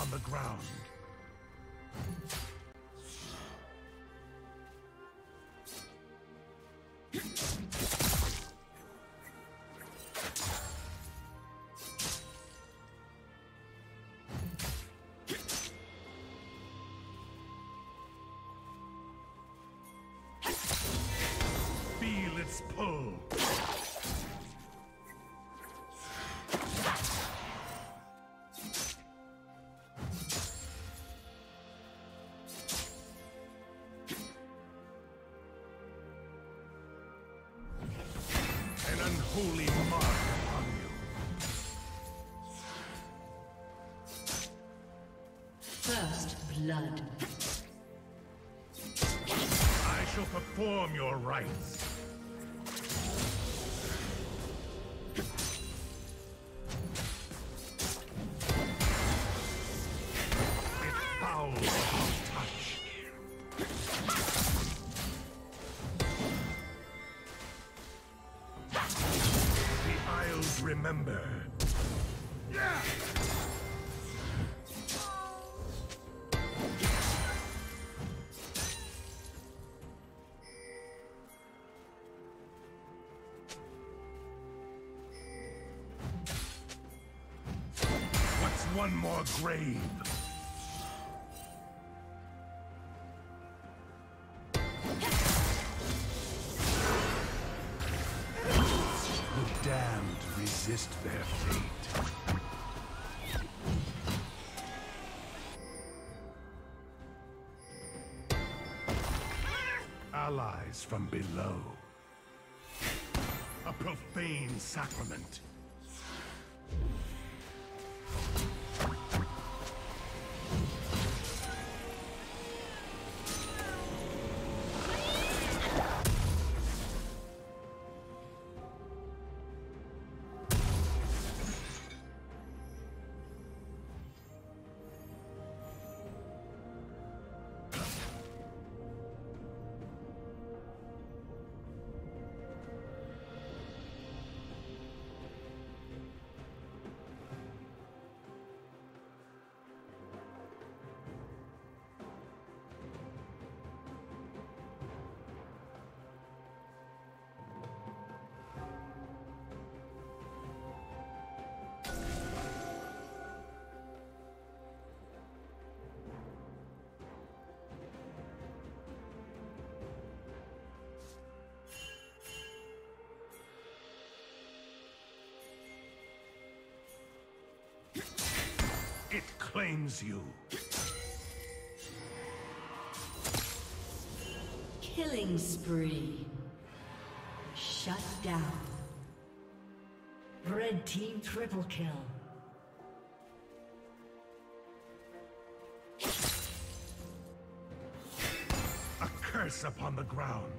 upon the ground. Feel its pull. An unholy mark upon you. First blood. I shall perform your rites. It's foul without touch. The Isles remember. Yeah! One more grave. The damned resist their fate. Allies from below. A profane sacrament. It claims you. Killing spree. Shut down. Red team triple kill. A curse upon the ground.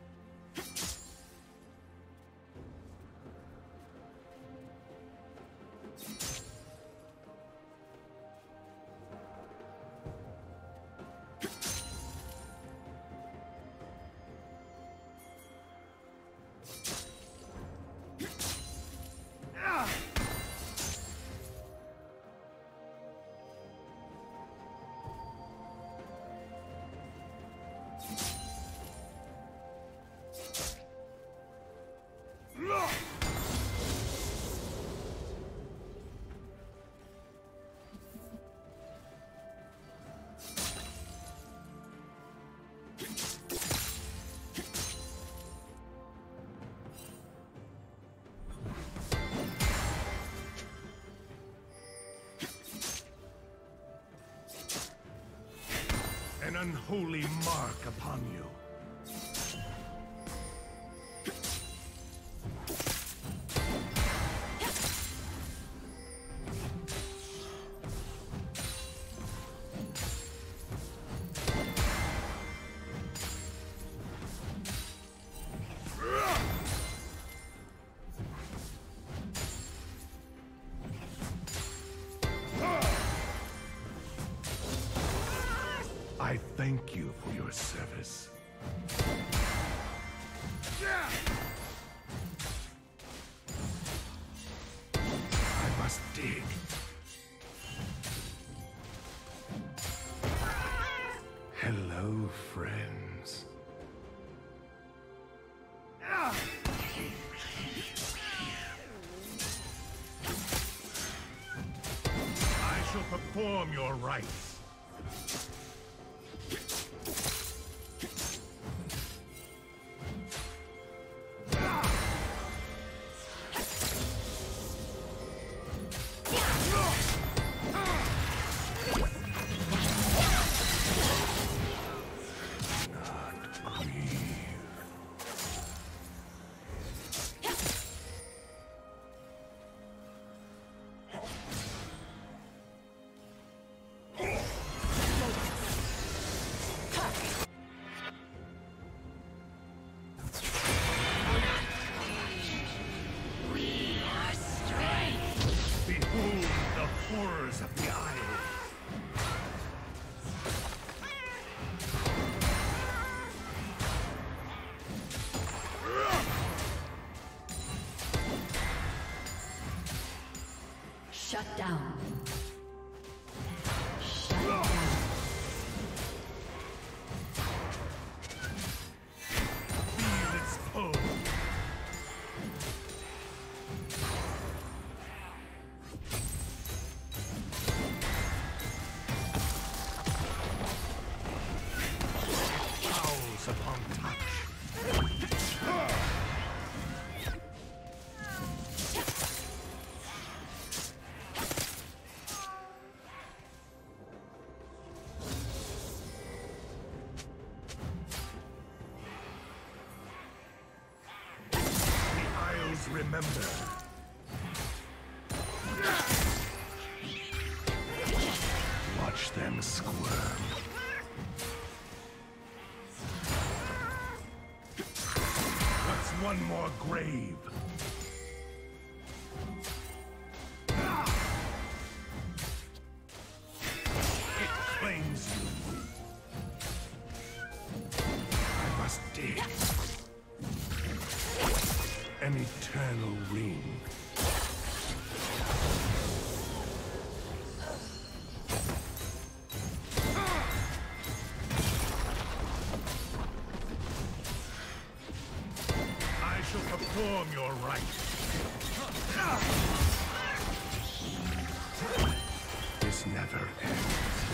An unholy mark upon you. I thank you for your service. I must dig. No friends. I shall perform your rites. Horrors of the Isle. Shut down. Shut down. Feel its pull. Upon touch. The Isles remember. Watch them squirm. One more grave. It claims you. I must dig. An eternal ring. Perform your rites. This never ends.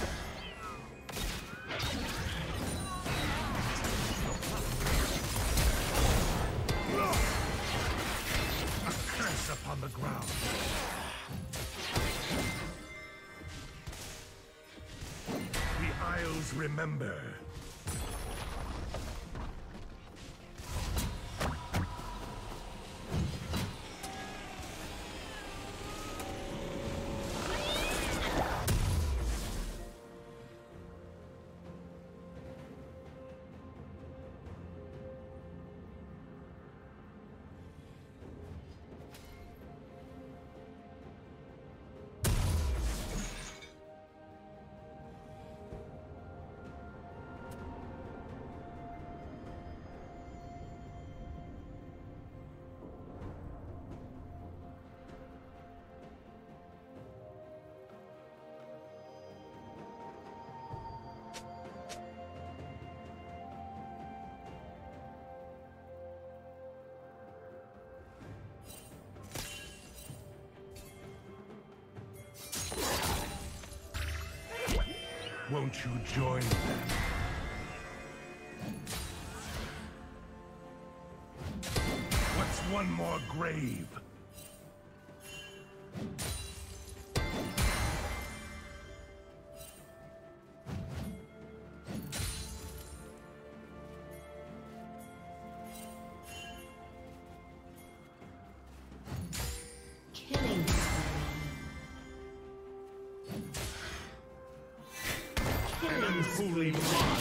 A curse upon the ground. The Isles remember. Won't you join them? What's one more grave? Holy blood.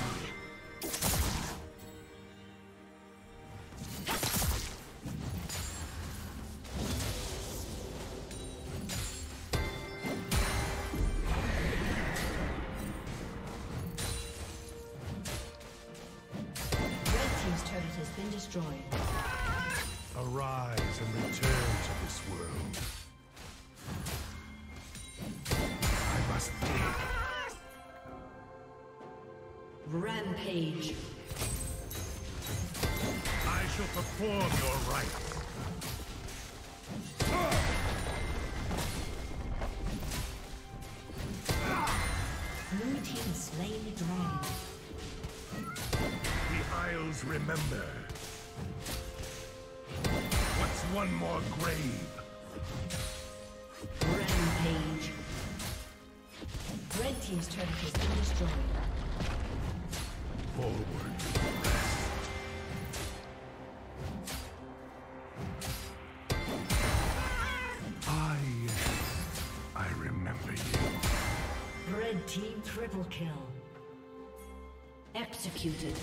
Destroyed. Arise and return to this world. I must dig. Rampage. I shall perform your rites. Blue team slain the dragon. The Isles remember. What's one more grave? Rampage. Red team's turret has been destroyed. Forward. I remember you. Red team triple kill. Executed.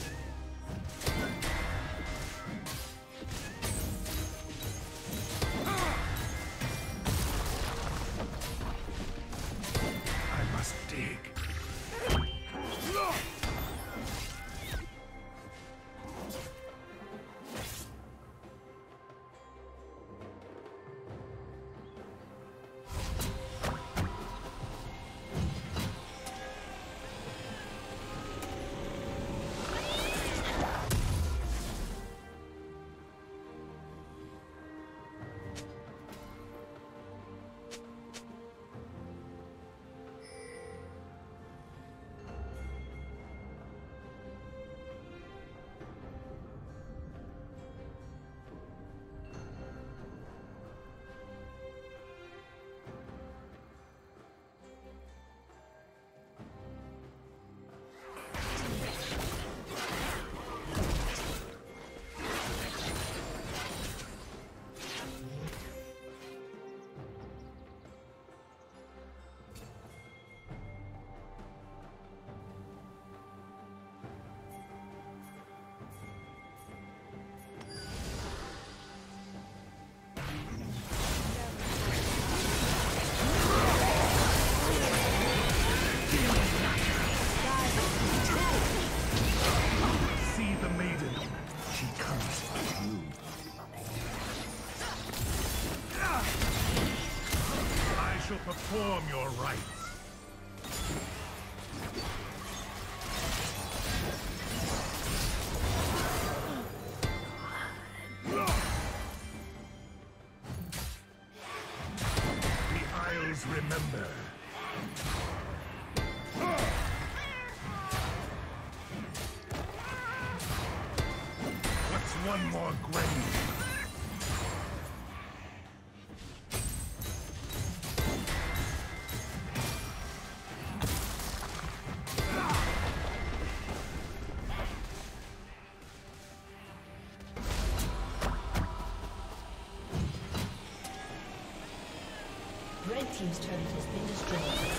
I must dig. Perform your rites. The Isles remember. What's one more grave? Red team's turret has been destroyed.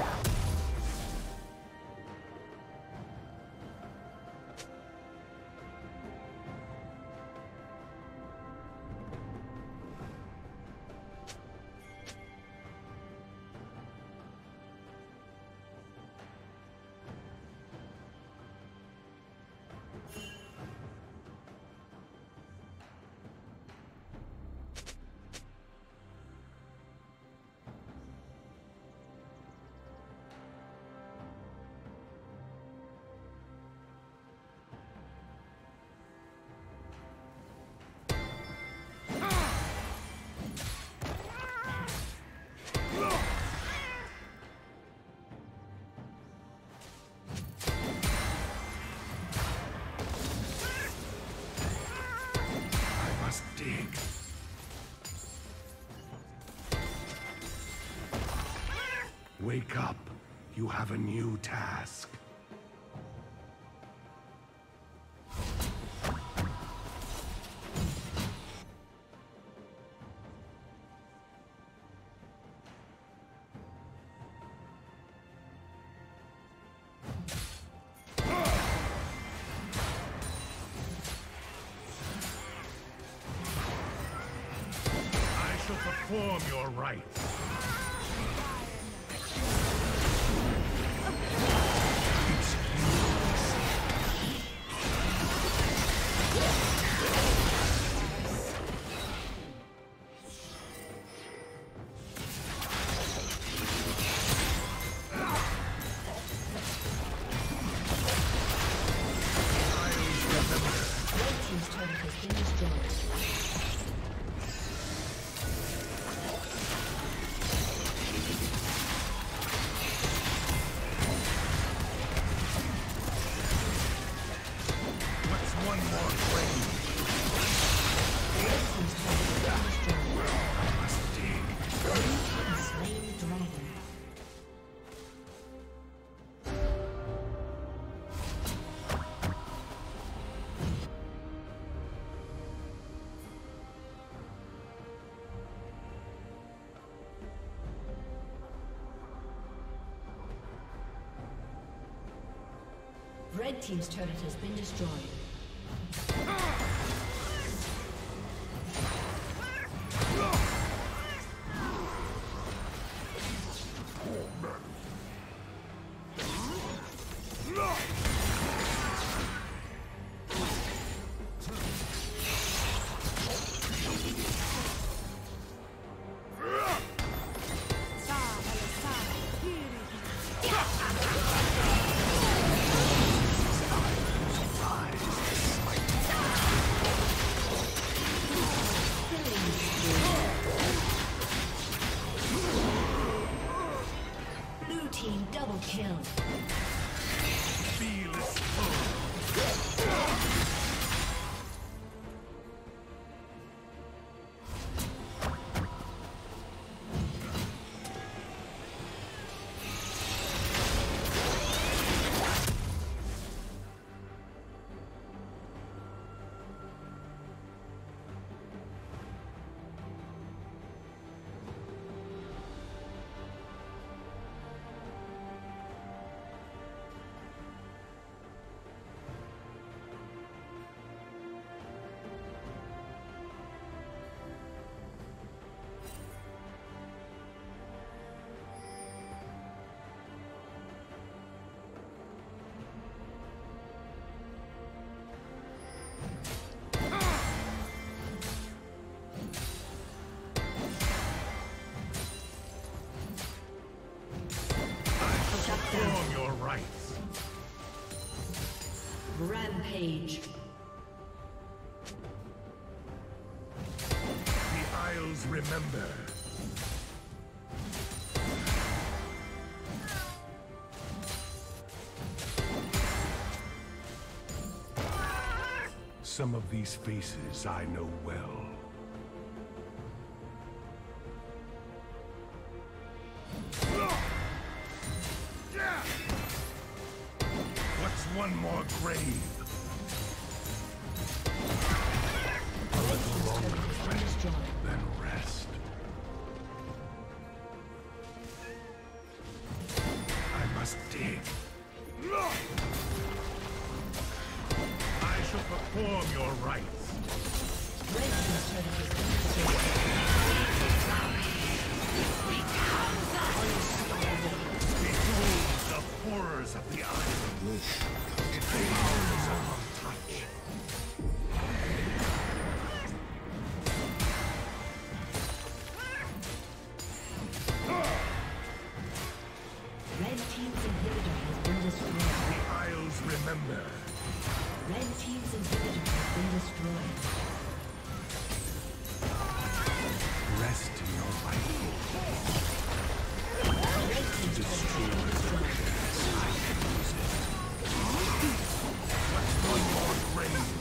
Wake up. You have a new task. I shall perform your rites. Red team's turret has been destroyed. Perform your rights. Rampage. The Isles remember. Some of these faces I know well. What's one more grave? A little longer rest than rest. I must dig. I shall perform your rites. Red team's turret has been destroyed. Behold the horrors of the island. Its powers are untouched. Red team's inhibitor has been destroyed. The Isles remember. Red team's inhibitor has been destroyed. Rest in your life. Red team's turret has been destroyed. I can use it. What's one more grave?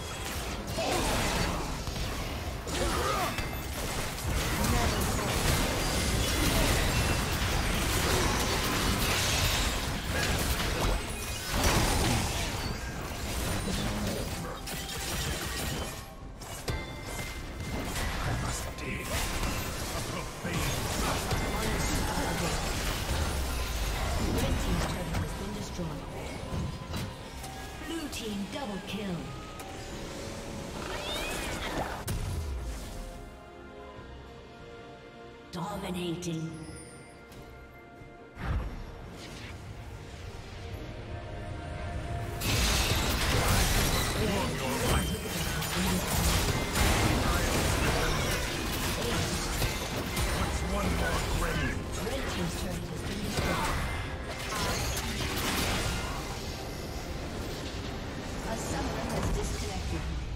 I must dig. A profane Red team's turret has been destroyed. Blue team double kill. Dominating. perform your rites. What's one more grave? Red team's turret has been destroyed. A summoner has disconnected.